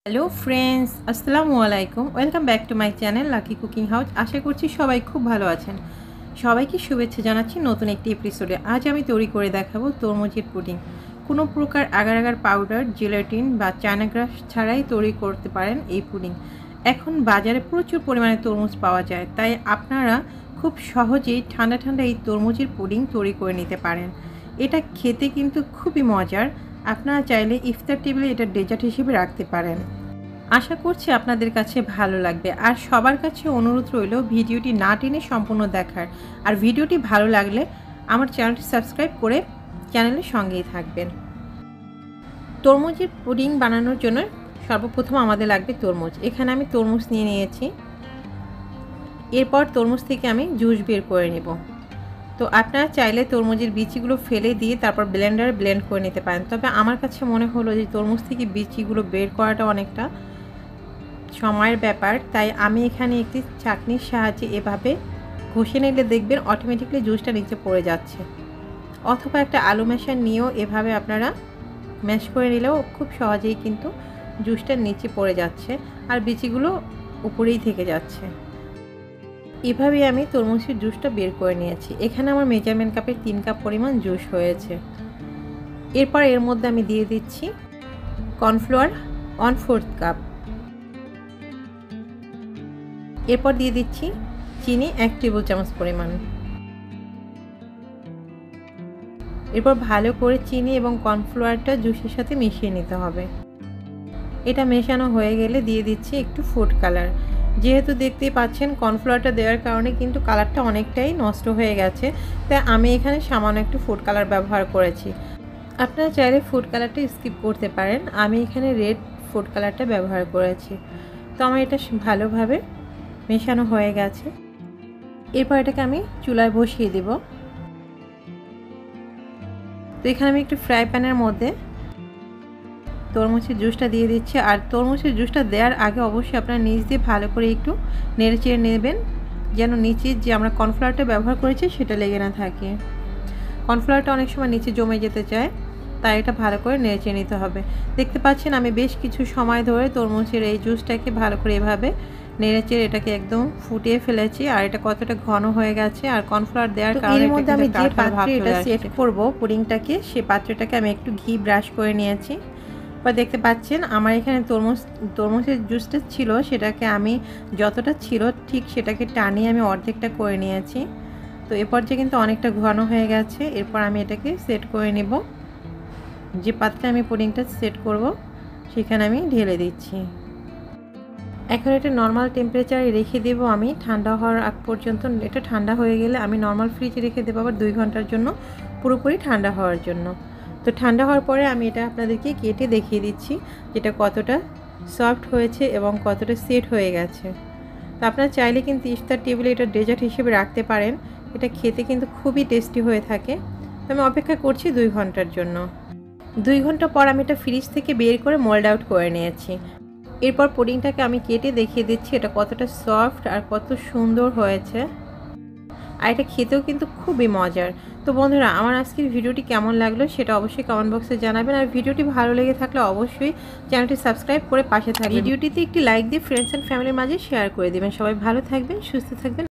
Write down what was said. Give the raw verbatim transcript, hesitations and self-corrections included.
Hello friends, আসসালামু আলাইকুম। Welcome back to my channel Lucky Cooking House. আশা করছি সবাই খুব ভালো আছেন। সবাইকে শুভেচ্ছা জানাচ্ছি নতুন একটি এপিসোডে। আজ আমি তৈরি করে দেখাবো তরমুজের পুডিং। কোনো প্রকার আগার আগার পাউডার, জেলাটিন বা চায়না গ্রাস ছাড়াই তৈরি করতে পারেন এই পুডিং। এখন বাজারে প্রচুর পরিমাণে তরমুজ পাওয়া যায়, তাই আপনারা খুব সহজেই ঠান্ডা ঠান্ডা এই তরমুজের পুডিং তৈরি করে নিতে পারেন। এটা খেতে কিন্তু খুবই মজার। আপনারা চাইলে ইফতার টেবিলে এটা ডেজার্ট হিসেবে রাখতে পারেন। আশা করছি আপনাদের কাছে ভালো লাগবে। আর সবার কাছে অনুরোধ রইল ভিডিওটি না টেনে সম্পূর্ণ দেখার। আর ভিডিওটি ভালো লাগলে আমার চ্যানেলটি সাবস্ক্রাইব করে চ্যানেলের সঙ্গেই থাকবেন। তরমুজের পুডিং বানানোর জন্য সর্বপ্রথম আমাদের লাগবে তরমুজ। এখানে আমি তরমুজ নিয়ে নিয়েছি। এরপর তরমুজ থেকে আমি জুস বের করে নেব। তো আপনারা চাইলে তরমুজের বিচিগুলো ফেলে দিয়ে তারপর ব্লেন্ডারে ব্লেন্ড করে নিতে পারেন। তবে আমার কাছে মনে হলো যে তরমুজ থেকে বিচিগুলো বের করাটা অনেকটা সময়ের ব্যাপার, তাই আমি এখানে একটি চাকনির সাহায্যে এভাবে ঘষে নিলে দেখবেন অটোমেটিকলি জুসটা নিচে পড়ে যাচ্ছে। অথবা একটা আলু ম্যাশার নিয়েও এভাবে আপনারা ম্যাশ করে নিলেও খুব সহজেই কিন্তু জুসটা নিচে পড়ে যাচ্ছে আর বিচিগুলো উপরেই থেকে যাচ্ছে। এভাবেই আমি তরমুজের জুসটা বের করে নিয়েছি। এখানে আমার মেজারমেন্ট কাপের তিন কাপ পরিমাণ জুস হয়েছে। এরপর এর মধ্যে আমি দিয়ে দিচ্ছি কর্নফ্লাওয়ার ওয়ান ফোর্থ কাপ। এরপর দিয়ে দিচ্ছি চিনি এক টেবিল চামচ পরিমাণ। এরপর ভালো করে চিনি এবং কর্নফ্লাওয়ারটা জুসের সাথে মিশিয়ে নিতে হবে। এটা মেশানো হয়ে গেলে দিয়ে দিচ্ছি একটু ফুড কালার। যেহেতু দেখতেই পাচ্ছেন কর্নফ্লাওয়ারটা দেওয়ার কারণে কিন্তু কালারটা অনেকটাই নষ্ট হয়ে গেছে, তাই আমি এখানে সামান্য একটু ফুড কালার ব্যবহার করেছি। আপনারা চাইলে ফুড কালারটা স্কিপ করতে পারেন। আমি এখানে রেড ফুড কালারটা ব্যবহার করেছি। তো আমার এটা ভালোভাবে মেশানো হয়ে গেছে। এরপর এটাকে আমি চুলায় বসিয়ে দেব। তো এখানে আমি একটু ফ্রাই প্যানের মধ্যে তরমুজের জুসটা দিয়ে দিচ্ছি। আর তরমুজের জুসটা দেওয়ার আগে অবশ্যই আপনারা নিচ দিয়ে ভালো করে একটু নেড়ে চেড়ে নেবেন, যেন নিচে যে আমরা কর্নফ্লাওয়ারটা ব্যবহার করেছি সেটা লেগে না থাকে। কর্নফ্লাওয়ারটা অনেক সময় নিচে জমে যেতে চায়, তাই এটা ভালো করে নেড়ে চেড়ে নিতে হবে। দেখতে পাচ্ছেন আমি বেশ কিছু সময় ধরে তরমুজের এই জুসটাকে ভালো করে এভাবে নেড়ে চেড়ে এটাকে একদম ফুটিয়ে ফেলেছি। আর এটা কতটা ঘন হয়ে গেছে আর কর্নফ্লাওয়ার দেওয়ার কারণে মধ্যে আমি যে পাত্রে এটা সেট করব পুডিংটাকে, সেই পাত্রটাকে আমি একটু ঘি ব্রাশ করে নিয়েছি। বা দেখতে পাচ্ছেন আমার এখানে তরমুজ তরমুজের জুসটা ছিল, সেটাকে আমি যতটা ছিল ঠিক সেটাকে টানিয়ে আমি অর্ধেকটা করে নিয়েছি। তো এ পর্যায়ে কিন্তু অনেকটা ঘন হয়ে গেছে। এরপর আমি এটাকে সেট করে নেব। যে পাত্রে আমি পুডিংটা সেট করব সেখানে আমি ঢেলে দিচ্ছি। এখন এটা নর্মাল টেম্পারেচারে রেখে দেব আমি ঠান্ডা হওয়ার আগ পর্যন্ত। এটা ঠান্ডা হয়ে গেলে আমি নর্মাল ফ্রিজে রেখে দেবো আবার দুই ঘন্টার জন্য, পুরোপুরি ঠান্ডা হওয়ার জন্য। তো ঠান্ডা হওয়ার পরে আমি এটা আপনাদেরকে কেটে দেখিয়ে দিচ্ছি যেটা কতটা সফট হয়েছে এবং কতটা সেট হয়ে গেছে। তো আপনারা চাইলে কিন্তু ইফতার টেবিলে এটা ডেজার্ট হিসেবে রাখতে পারেন। এটা খেতে কিন্তু খুবই টেস্টি হয়ে থাকে। তো আমি অপেক্ষা করছি দুই ঘন্টার জন্য। দুই ঘন্টা পর আমি এটা ফ্রিজ থেকে বের করে মোল্ড আউট করে নিয়েছি। এরপর পুডিংটাকে আমি কেটে দেখিয়ে দিচ্ছি এটা কতটা সফট আর কত সুন্দর হয়েছে। আর এটা খেতেও কিন্তু খুবই মজার। তো বন্ধুরা, আমার আজকের ভিডিওটি কেমন লাগলো সেটা অবশ্যই কমেন্ট বক্সে জানাবেন। আর ভিডিওটি ভালো লেগে থাকলে অবশ্যই চ্যানেলটি সাবস্ক্রাইব করে পাশে থাকবেন। ভিডিওটিতে একটি লাইক দিয়ে ফ্রেন্ডস অ্যান্ড ফ্যামিলির মাঝে শেয়ার করে দেবেন। সবাই ভালো থাকবেন, সুস্থ থাকবেন।